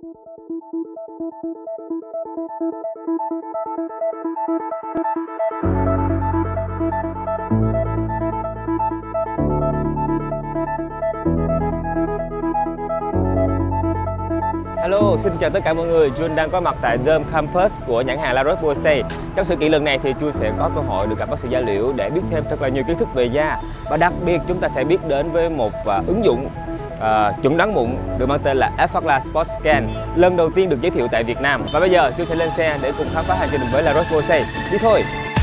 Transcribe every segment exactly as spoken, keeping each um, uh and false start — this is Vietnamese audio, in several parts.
Hello, xin chào tất cả mọi người. Jun đang có mặt tại Dome Campus của nhãn hàng La Roche-Posay. Trong sự kiện lần này thì Jun sẽ có cơ hội được gặp bác sĩ da liễu để biết thêm rất là nhiều kiến thức về da. Và đặc biệt chúng ta sẽ biết đến với một uh, ứng dụng uh, chẩn đoán mụn được mang tên là Effaclar Spot Scan, lần đầu tiên được giới thiệu tại Việt Nam. Và bây giờ Jun sẽ lên xe để cùng khám phá hành trình với La Roche-Posay. Đi thôi!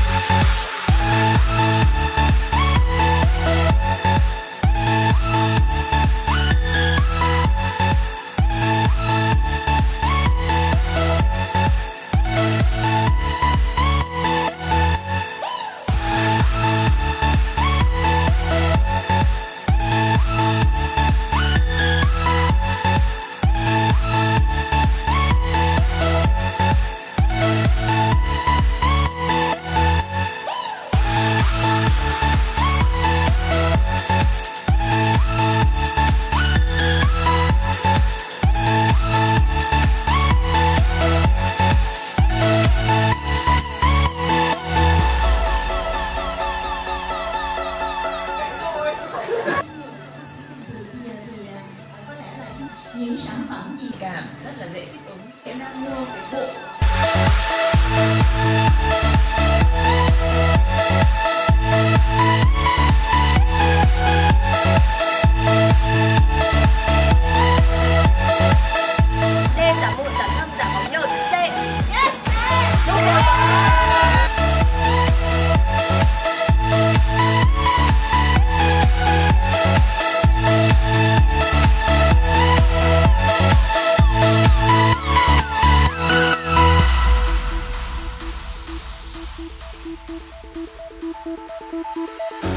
Những sản phẩm gì cảm rất là dễ thích ứng. Em đang mua cái bộ D giảm mụn, giảm thâm, giảm bóng nhờn. C. Yes. Đúng rồi. Thank you.